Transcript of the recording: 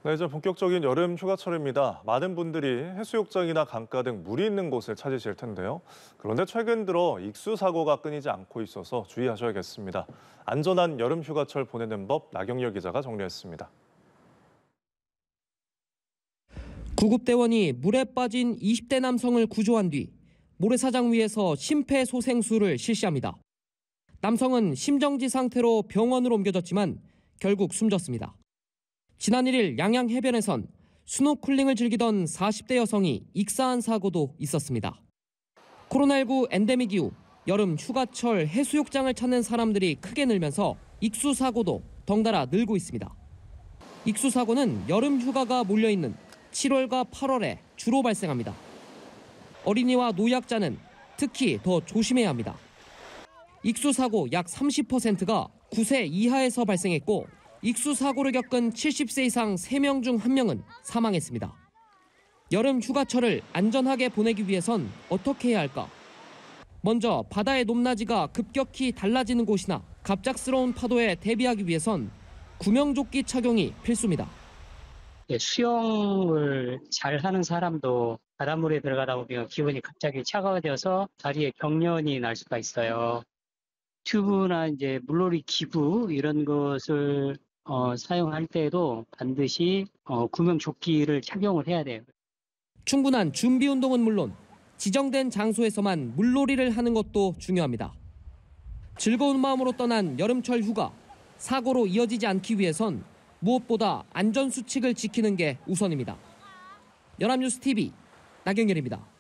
네, 이제 본격적인 여름 휴가철입니다. 많은 분들이 해수욕장이나 강가 등 물이 있는 곳을 찾으실 텐데요. 그런데 최근 들어 익수 사고가 끊이지 않고 있어서 주의하셔야겠습니다. 안전한 여름 휴가철 보내는 법 나경열 기자가 정리했습니다. 구급대원이 물에 빠진 20대 남성을 구조한 뒤 모래사장 위에서 심폐소생술을 실시합니다. 남성은 심정지 상태로 병원으로 옮겨졌지만 결국 숨졌습니다. 지난 1일 양양 해변에선 스노클링을 즐기던 40대 여성이 익사한 사고도 있었습니다. 코로나19 엔데믹 이후 여름 휴가철 해수욕장을 찾는 사람들이 크게 늘면서 익수 사고도 덩달아 늘고 있습니다. 익수 사고는 여름 휴가가 몰려있는 7월과 8월에 주로 발생합니다. 어린이와 노약자는 특히 더 조심해야 합니다. 익수 사고 약 30%가 9세 이하에서 발생했고 익수 사고를 겪은 70세 이상 3명 중 1명은 사망했습니다. 여름 휴가철을 안전하게 보내기 위해선 어떻게 해야 할까? 먼저 바다의 높낮이가 급격히 달라지는 곳이나 갑작스러운 파도에 대비하기 위해선 구명조끼 착용이 필수입니다. 수영을 잘하는 사람도 바닷물에 들어가다 보면 기온이 갑자기 차가워져서 다리에 경련이 날 수가 있어요. 튜브나 이제 물놀이 기구 이런 것을 사용할 때에도 반드시 구명조끼를 착용을 해야 돼요. 충분한 준비 운동은 물론 지정된 장소에서만 물놀이를 하는 것도 중요합니다. 즐거운 마음으로 떠난 여름철 휴가, 사고로 이어지지 않기 위해선 무엇보다 안전수칙을 지키는 게 우선입니다. 연합뉴스 TV 나경열입니다.